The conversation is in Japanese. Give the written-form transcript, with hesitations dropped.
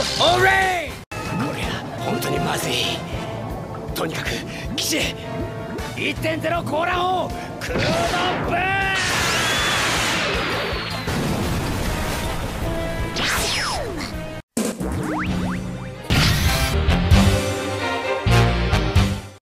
オーレイ。こりゃ本当にまずい。とにかく騎士 1.0 コーラを食ら